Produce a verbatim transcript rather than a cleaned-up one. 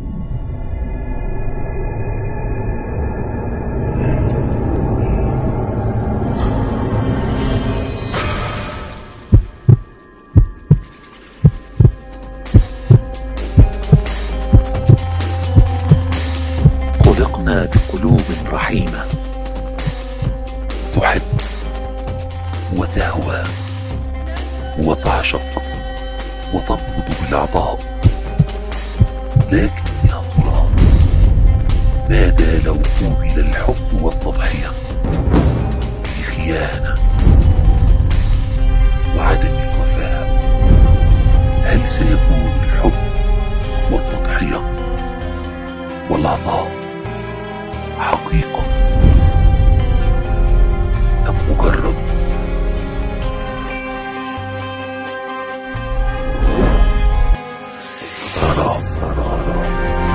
خلقنا بقلوب رحيمة تحب وتهوى وتعشق وتنبض بالعطاء، لكن يا ترى ماذا لو قوبل الحب والتضحية بخيانة وعدم الوفاء؟ هل سيكون الحب والتضحية والعطاء حقيقة أم مجرد سراب؟